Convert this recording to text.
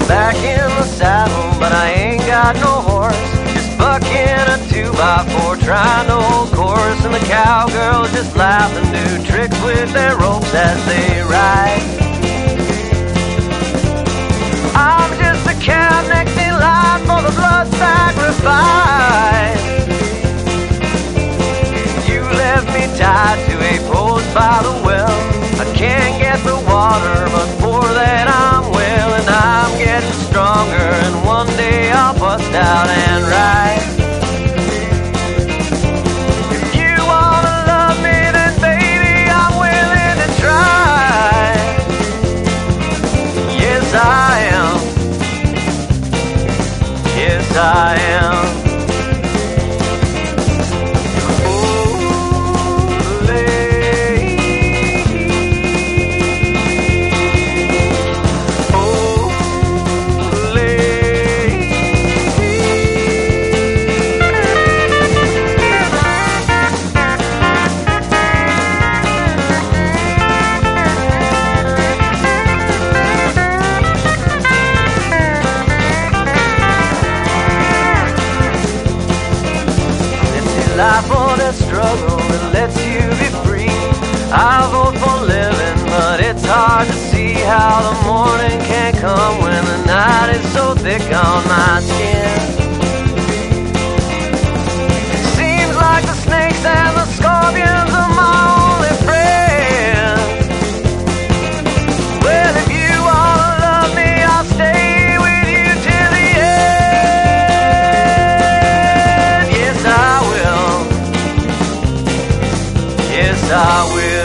back in the saddle, but I ain't got no horse. Just bucking a 2x4, trying to hold course, and the cowgirls just laugh and do tricks with their ropes as they ride. I'm just a cow next in line for the blood sacrifice. You left me tied to a post by the well. I can't get the water, but for that I'm well, and I'm getting stronger, and one day I'll bust out and ride. If you wanna love me, then baby, I'm willing to try. Yes, I am. Yes, I am. Life or that struggle that lets you be free. I vote for living, but it's hard to see how the morning can come when the night is so thick on my skin. Seems like the snakes and the scorpions are my only friends. Well, if you wanna love me, I'll stay with you till the end. Yes, I will. Yes, I will.